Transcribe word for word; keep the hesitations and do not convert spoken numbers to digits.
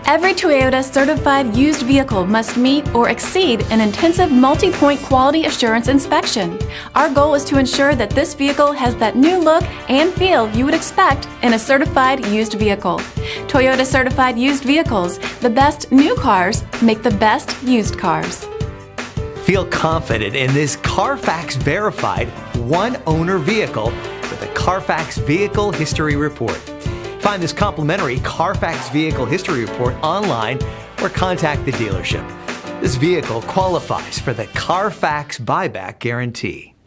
Every Toyota certified used vehicle must meet or exceed an intensive multi-point quality assurance inspection. Our goal is to ensure that this vehicle has that new look and feel you would expect in a certified used vehicle. Toyota certified used vehicles, the best new cars make the best used cars. Feel confident in this Carfax verified one-owner vehicle with a Carfax Vehicle History Report. Find this complimentary Carfax Vehicle History Report online or contact the dealership. This vehicle qualifies for the Carfax Buyback Guarantee.